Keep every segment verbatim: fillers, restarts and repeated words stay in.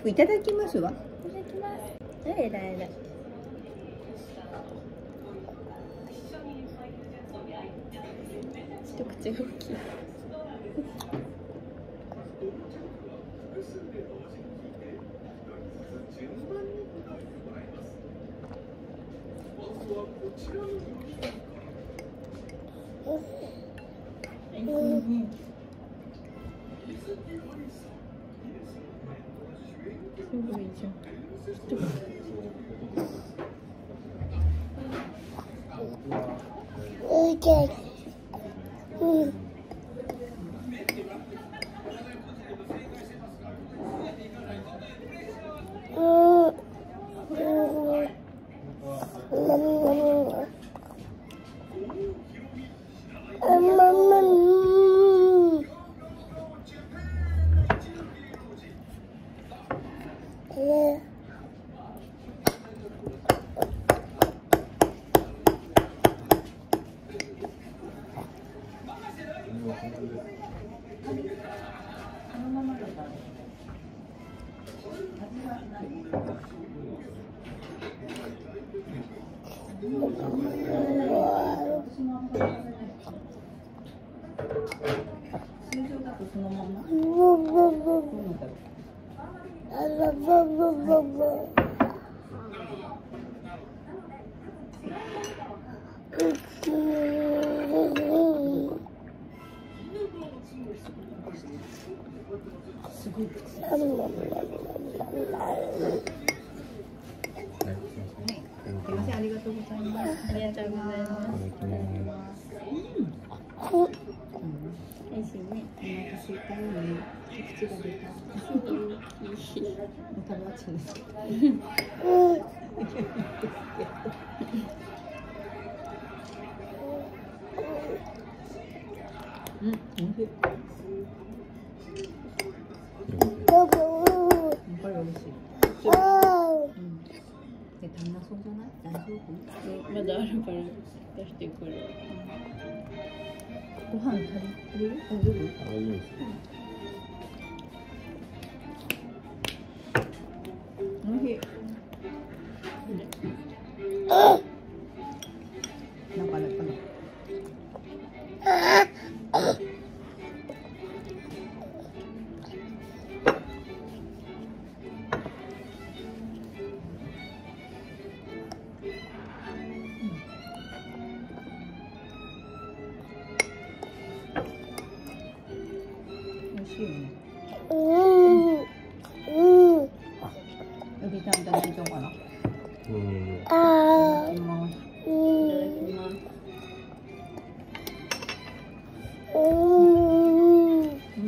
くいただきますわ。 いただきます。えらいえらい。一口が大きい。うん。すごいじゃん。うん。通常だとそのまま。すごい。ありがとうございます。ありがとうございます。美味しいね。お腹空いたように口が出た。大きい。食べ落ちるんですけど。うん、美味しい。これ美味しい。うん。で、足んなそうじゃない？大丈夫？まだあるから出してくる。ご飯足りる？大丈夫？大丈夫です。おいしい。なんかあれかな。美味しいよね。エビちゃんいただいちゃおうかな。うん。いただきます。いただきます。うん。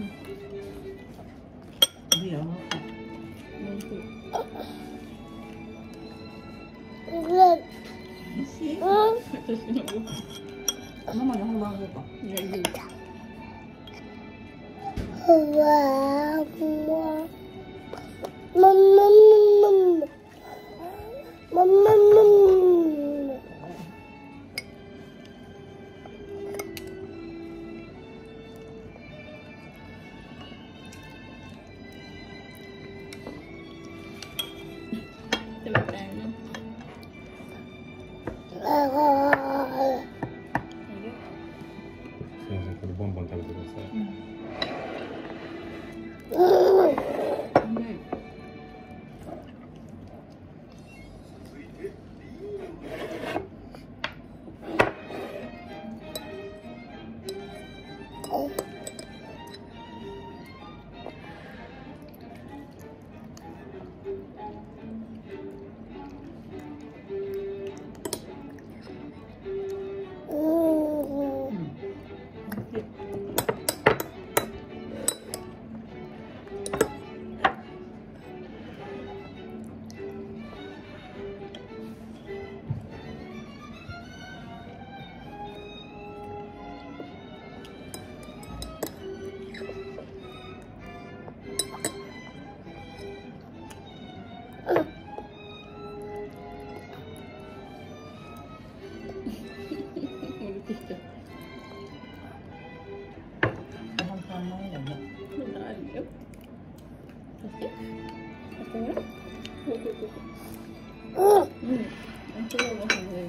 いいよ。美味しい。美味しい。私の。ママのハンバーグか。いや、いい。うわー、うわ。ママママ。ママママ。食べたいの。すみません、これボンボン食べてください。うん。 それはご飯入れる？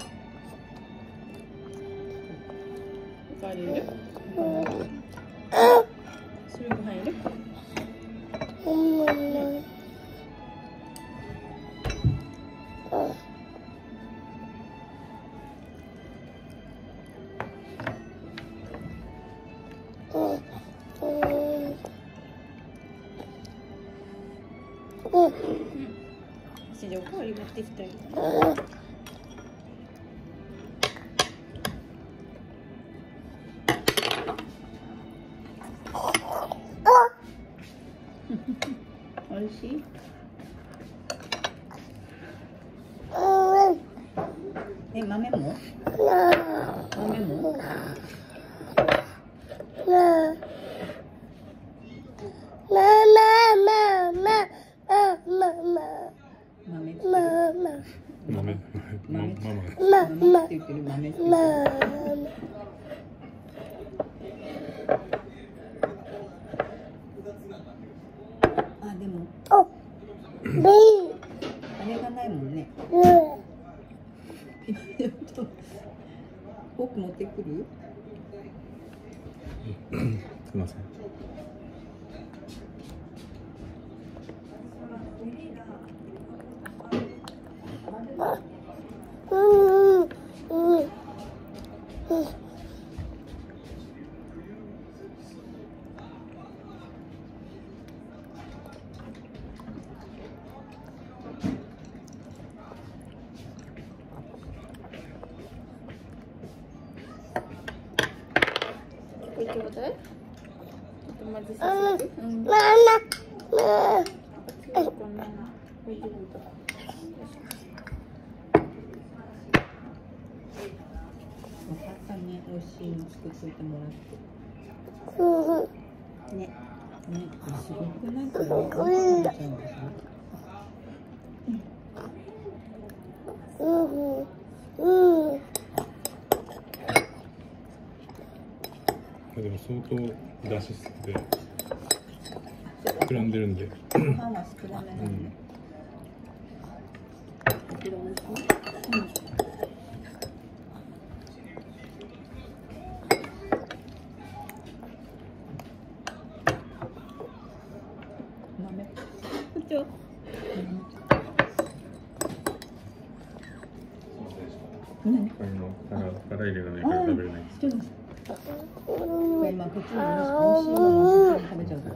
おかわり入れる？それご飯入れる？じゃあおかわり持ってきたい。おいしい？え、豆も？豆も？あ、でもあれがないもんね。フォーク持ってくる？ すみません。 これちょうだい。ちょっと混ぜさせて。うん。ママ。これどうだ。お母さんね、美味しいの作っといてもらって。ね。ね、すごくないかな。食べちゃうんですよ。うん。うん。 でも相当出しすぎて膨らんでるんで。 パンは少なめなのね。こちら美味しい？うん。豆。こっちは？何？ あの辛い入れがないから食べれないです。 これまあこっちの美味しいものを食べちゃうから。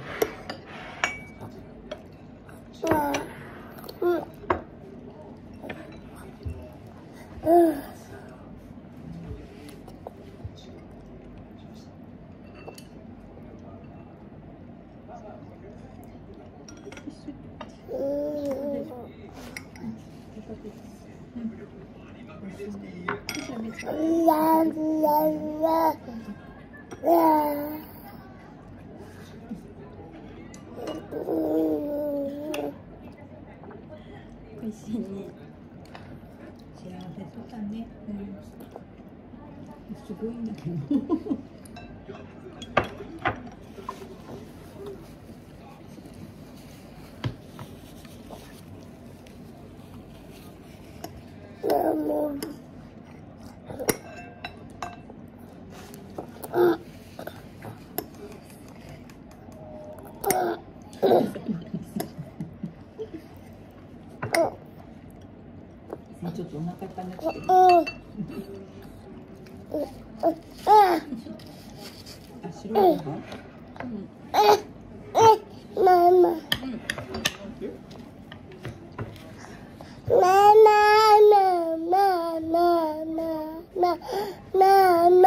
美味しいね。幸せそうだね。うん、すごいんだけど。ちょっとお腹いっぱいになっちゃってる。あ、白いご飯？うん。ママ。うん。ママママママママ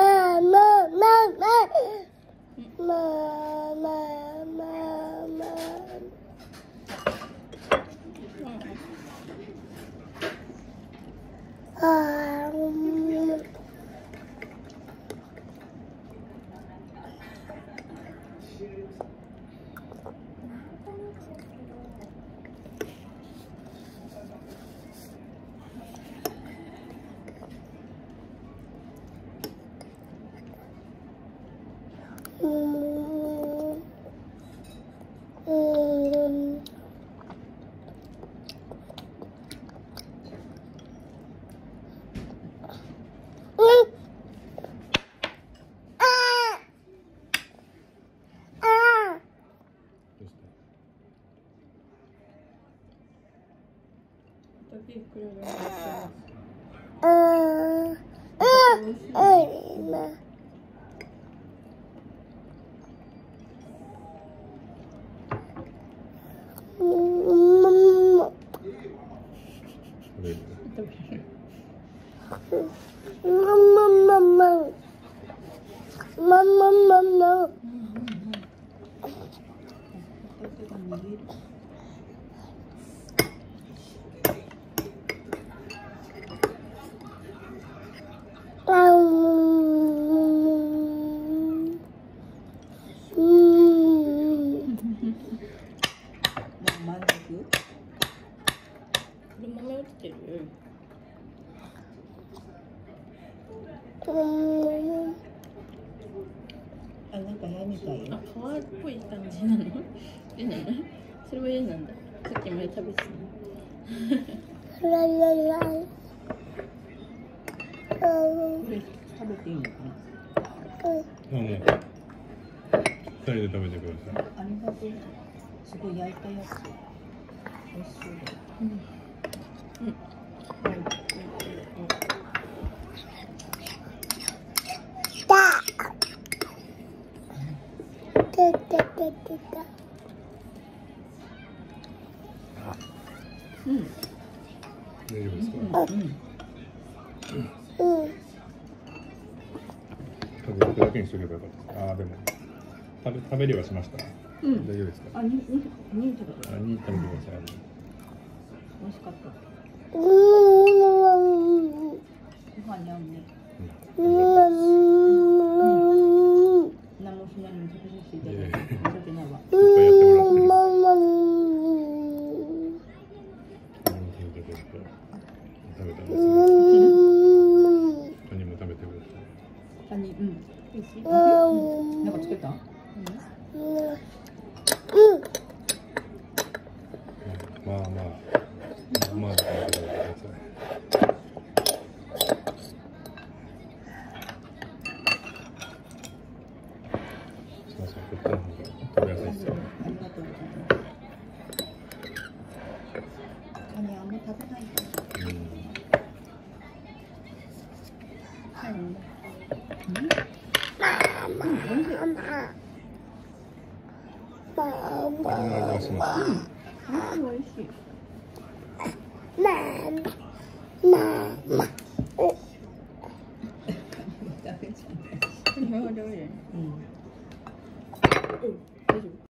時いくらぐらい入ってます。 食べる。 食べる。満足？これ豆落ちてる。あ、なんか部屋みたいよ。あ、皮っぽい感じなの？え、なの？それは嫌なんだ。さっきまで食べてたの。これ食べていいのかな？ あ、もう二人で食べてください。 ありがとう。すごい焼いたやつ。美味しそうだよ。うん。うん。うん。 大丈夫ですか？ うん。 うん。食べるだけにしとけばよかったです。ああ、でも食べ食べれはしました。うん。大丈夫ですか？ あ、ににに食べた。 あ、に食べてください。 美味しかった。ご飯に合うね。 うん。 何もしないのに食べさせていただいて申し訳ないわ。 いっぱいやってもらってる。食べたんですね。カニも食べてください。 カニ、うん。美味しい。なんかつけた？うん。 まあまあ、まあ食べてください。すみません、こっちの方が食べやすいですよ。 ありがとうございます。カニあんま食べないから。 うん。 はい。うん。 こんな味がします。 うん。美味しい。食べちゃう。うん。大丈夫。